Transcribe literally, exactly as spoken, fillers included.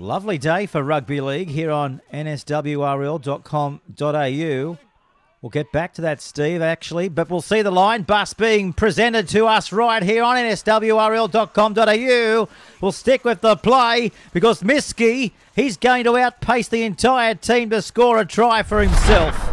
Lovely day for rugby league here on N S W R L dot com dot A U. We'll get back to that, Steve, actually, but we'll see the line bus being presented to us right here on N S W R L dot com dot A U. We'll stick with the play because MISKI, he's going to outpace the entire team to score a try for himself.